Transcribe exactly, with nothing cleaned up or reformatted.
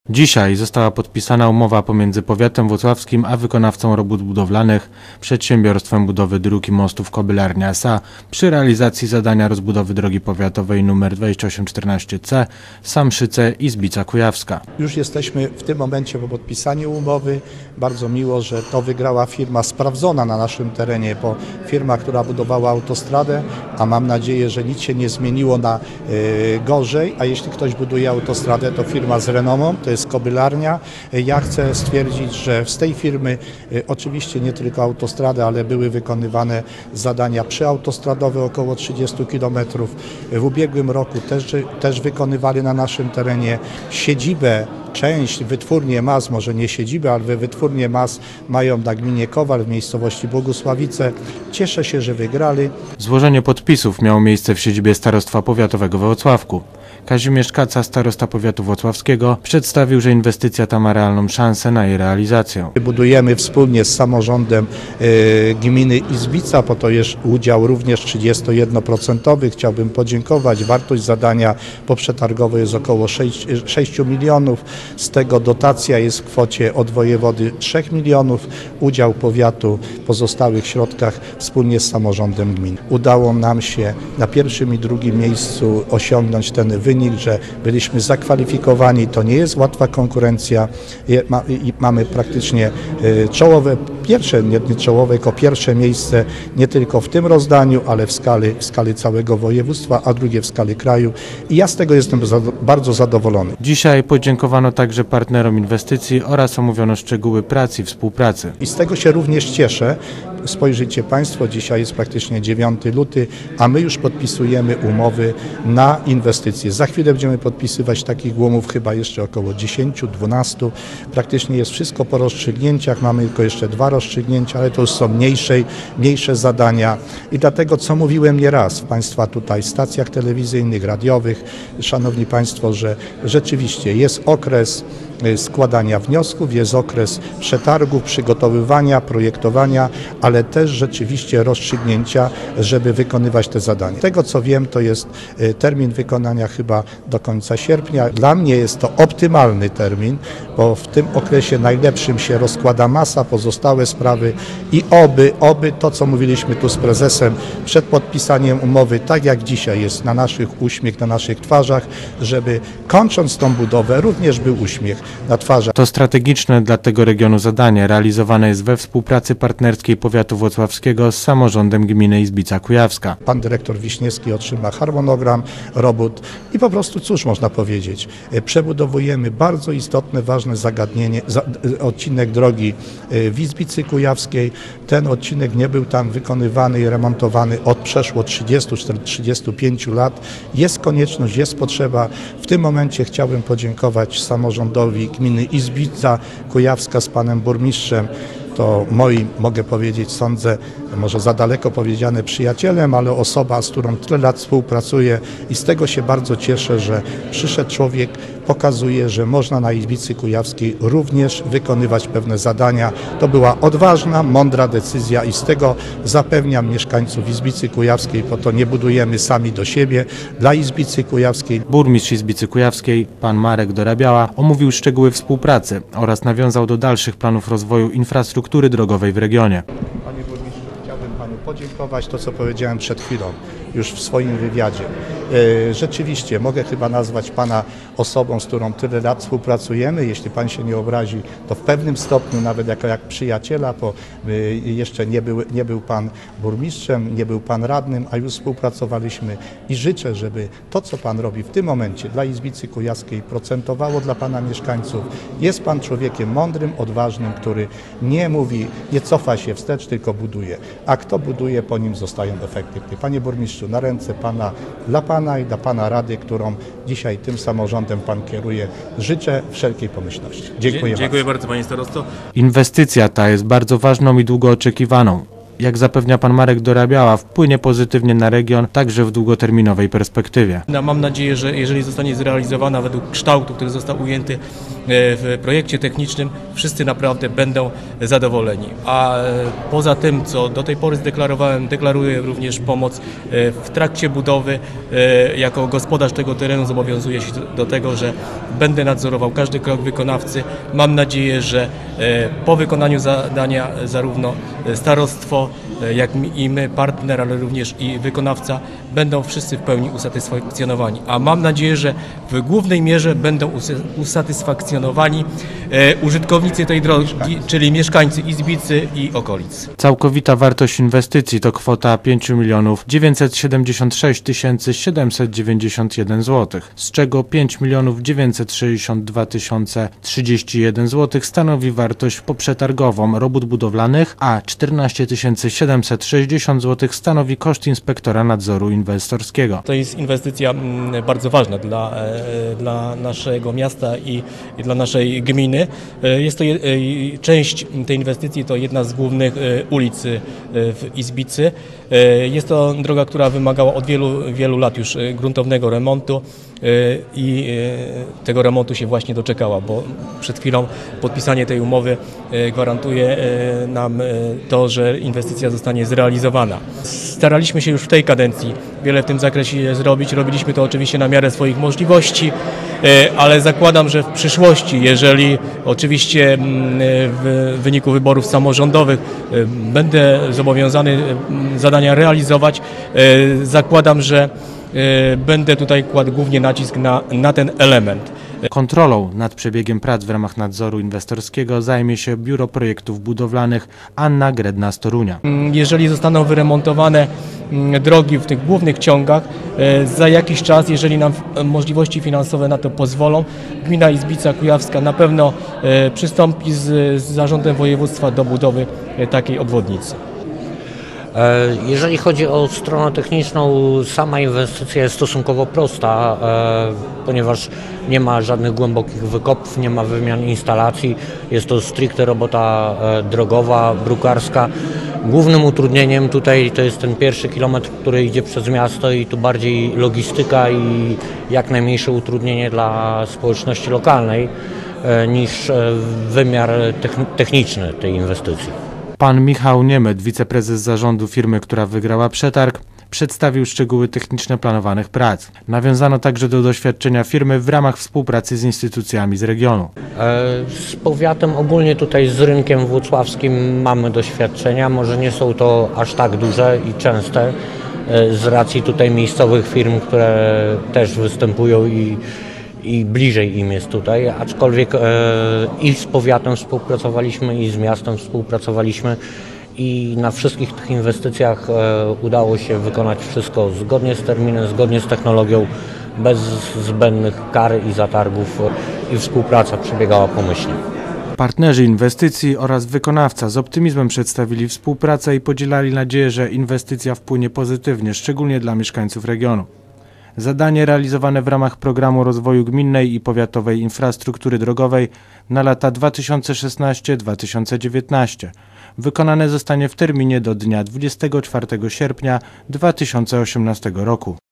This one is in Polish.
Dzisiaj została podpisana umowa pomiędzy powiatem włocławskim a wykonawcą robót budowlanych, przedsiębiorstwem budowy dróg i mostów Kobylarnia S A przy realizacji zadania rozbudowy drogi powiatowej nr dwadzieścia osiem czternaście C Samszyce-Izbica Kujawska. Już jesteśmy w tym momencie po podpisaniu umowy. Bardzo miło, że to wygrała firma sprawdzona na naszym terenie, bo firma, która budowała autostradę, a mam nadzieję, że nic się nie zmieniło na y, gorzej, a jeśli ktoś buduje autostradę, to firma z renomą, to jest Kobylarnia. Ja chcę stwierdzić, że z tej firmy y, oczywiście nie tylko autostrady, ale były wykonywane zadania przyautostradowe około trzydzieści kilometrów. W ubiegłym roku też, też wykonywali na naszym terenie siedzibę, część, wytwórnię M A S, może nie siedzibę, ale wytwórnię M A S mają na gminie Kowal w miejscowości Bogusławice. Cieszę się, że wygrali. Złożenie podpisów miało miejsce w siedzibie Starostwa Powiatowego we Włocławku. Kazimierz Kaca, starosta powiatu włocławskiego, przedstawił, że inwestycja ta ma realną szansę na jej realizację. Budujemy wspólnie z samorządem y, gminy Izbica, po to jest udział również trzydzieści jeden procent. Chciałbym podziękować. Wartość zadania poprzetargowej jest około sześć milionów. Z tego dotacja jest w kwocie od wojewody trzy milionów. Udział powiatu w pozostałych środkach wspólnie z samorządem gminy. Udało nam się na pierwszym i drugim miejscu osiągnąć ten wynik, że byliśmy zakwalifikowani. To nie jest łatwa konkurencja i mamy praktycznie czołowe, pierwsze, nie czołowe, tylko pierwsze miejsce nie tylko w tym rozdaniu, ale w skali, w skali całego województwa, a drugie w skali kraju i ja z tego jestem bardzo zadowolony. Dzisiaj podziękowano także partnerom inwestycji oraz omówiono szczegóły pracy i współpracy. I z tego się również cieszę. Spojrzyjcie Państwo, dzisiaj jest praktycznie dziewiąty luty, a my już podpisujemy umowy na inwestycje. Za chwilę będziemy podpisywać takich umów chyba jeszcze około dziesięć dwanaście. Praktycznie jest wszystko po rozstrzygnięciach, mamy tylko jeszcze dwa rozstrzygnięcia, ale to już są mniejsze, mniejsze zadania. I dlatego, co mówiłem nieraz w Państwa tutaj stacjach telewizyjnych, radiowych, Szanowni Państwo, że rzeczywiście jest okres składania wniosków, jest okres przetargów, przygotowywania, projektowania, ale też rzeczywiście rozstrzygnięcia, żeby wykonywać te zadania. Z tego co wiem, to jest termin wykonania chyba do końca sierpnia. Dla mnie jest to optymalny termin, bo w tym okresie najlepszym się rozkłada masa, pozostałe sprawy i oby, oby to, co mówiliśmy tu z prezesem przed podpisaniem umowy, tak jak dzisiaj jest na naszych uśmiech, na naszych twarzach, żeby kończąc tą budowę również był uśmiech na twarzy. To strategiczne dla tego regionu zadanie realizowane jest we współpracy partnerskiej powiatu włocławskiego z samorządem gminy Izbica Kujawska. Pan dyrektor Wiśniewski otrzyma harmonogram robót i po prostu cóż można powiedzieć, przebudowujemy bardzo istotne, ważne zagadnienie, za, odcinek drogi w Izbicy Kujawskiej. Ten odcinek nie był tam wykonywany i remontowany od przeszło trzydziestu do trzydziestu pięciu lat. Jest konieczność, jest potrzeba. W tym momencie chciałbym podziękować samorządowi gminy Izbica Kujawska z panem burmistrzem. To moi, mogę powiedzieć, sądzę, może za daleko powiedziane przyjacielem, ale osoba, z którą tyle lat współpracuję i z tego się bardzo cieszę, że przyszedł człowiek, pokazuje, że można na Izbicy Kujawskiej również wykonywać pewne zadania. To była odważna, mądra decyzja i z tego zapewniam mieszkańców Izbicy Kujawskiej, po to nie budujemy sami do siebie, dla Izbicy Kujawskiej. Burmistrz Izbicy Kujawskiej, pan Marek Dorabiała, omówił szczegóły współpracy oraz nawiązał do dalszych planów rozwoju infrastruktury drogowej w regionie. Panie burmistrzu, chciałbym panu podziękować to, co powiedziałem przed chwilą już w swoim wywiadzie. Rzeczywiście mogę chyba nazwać pana osobą, z którą tyle lat współpracujemy. Jeśli pan się nie obrazi, to w pewnym stopniu nawet jako jak przyjaciela, bo jeszcze nie był, nie był pan burmistrzem, nie był pan radnym, a już współpracowaliśmy i życzę, żeby to, co pan robi w tym momencie dla Izbicy Kujawskiej procentowało dla pana mieszkańców. Jest pan człowiekiem mądrym, odważnym, który nie mówi, nie cofa się wstecz, tylko buduje. A kto buduje, po nim zostają efekty. Panie burmistrzu, na ręce pana, dla pana i dla pana rady, którą dzisiaj tym samorządem pan kieruje, życzę wszelkiej pomyślności. Dziękuję, Dziękuję bardzo. bardzo, panie starosto. Inwestycja ta jest bardzo ważną i długo oczekiwaną. Jak zapewnia pan Marek Dorabiała, wpłynie pozytywnie na region, także w długoterminowej perspektywie. Mam nadzieję, że jeżeli zostanie zrealizowana według kształtu, który został ujęty w projekcie technicznym wszyscy naprawdę będą zadowoleni. A poza tym, co do tej pory zdeklarowałem, deklaruję również pomoc w trakcie budowy. Jako gospodarz tego terenu zobowiązuję się do tego, że będę nadzorował każdy krok wykonawcy. Mam nadzieję, że po wykonaniu zadania zarówno starostwo, jak i my, partner, ale również i wykonawca będą wszyscy w pełni usatysfakcjonowani. A mam nadzieję, że w głównej mierze będą usatysfakcjonowani użytkownicy tej drogi, czyli mieszkańcy Izbicy i okolic. Całkowita wartość inwestycji to kwota pięć milionów dziewięćset siedemdziesiąt sześć tysięcy siedemset dziewięćdziesiąt jeden złotych, z czego pięć milionów dziewięćset sześćdziesiąt dwa tysiące trzydzieści jeden złotych stanowi wartość poprzetargową robót budowlanych, a czternaście tysięcy siedemset sześćdziesiąt złotych stanowi koszt inspektora nadzoru inwestorskiego. To jest inwestycja bardzo ważna dla, dla naszego miasta i, i dla naszej gminy. Jest to je, część tej inwestycji, to jedna z głównych ulic w Izbicy. Jest to droga, która wymagała od wielu, wielu lat już gruntownego remontu i tego remontu się właśnie doczekała, bo przed chwilą podpisanie tej umowy gwarantuje nam to, że inwestycja zostanie zrealizowana. Staraliśmy się już w tej kadencji wiele w tym zakresie zrobić. Robiliśmy to oczywiście na miarę swoich możliwości, ale zakładam, że w przyszłości, jeżeli oczywiście w wyniku wyborów samorządowych będę zobowiązany zadania realizować, zakładam, że będę tutaj kładł głównie nacisk na, na ten element. Kontrolą nad przebiegiem prac w ramach nadzoru inwestorskiego zajmie się Biuro Projektów Budowlanych Anna Gredna z Torunia. Jeżeli zostaną wyremontowane drogi w tych głównych ciągach, za jakiś czas, jeżeli nam możliwości finansowe na to pozwolą, gmina Izbica Kujawska na pewno przystąpi z, z zarządem województwa do budowy takiej obwodnicy. Jeżeli chodzi o stronę techniczną, sama inwestycja jest stosunkowo prosta, ponieważ nie ma żadnych głębokich wykopów, nie ma wymian instalacji, jest to stricte robota drogowa, brukarska. Głównym utrudnieniem tutaj to jest ten pierwszy kilometr, który idzie przez miasto i tu bardziej logistyka i jak najmniejsze utrudnienie dla społeczności lokalnej niż wymiar techniczny tej inwestycji. Pan Michał Niemet, wiceprezes zarządu firmy, która wygrała przetarg, przedstawił szczegóły techniczne planowanych prac. Nawiązano także do doświadczenia firmy w ramach współpracy z instytucjami z regionu. Z powiatem, ogólnie tutaj z rynkiem włocławskim mamy doświadczenia, może nie są to aż tak duże i częste z racji tutaj miejscowych firm, które też występują i i bliżej im jest tutaj, aczkolwiek e, i z powiatem współpracowaliśmy, i z miastem współpracowaliśmy i na wszystkich tych inwestycjach e, udało się wykonać wszystko zgodnie z terminem, zgodnie z technologią, bez zbędnych kar i zatargów i współpraca przebiegała pomyślnie. Partnerzy inwestycji oraz wykonawca z optymizmem przedstawili współpracę i podzielali nadzieję, że inwestycja wpłynie pozytywnie, szczególnie dla mieszkańców regionu. Zadanie realizowane w ramach Programu Rozwoju Gminnej i Powiatowej Infrastruktury Drogowej na lata dwa tysiące szesnasty do dwa tysiące dziewiętnastego wykonane zostanie w terminie do dnia dwudziestego czwartego sierpnia dwa tysiące osiemnastego roku.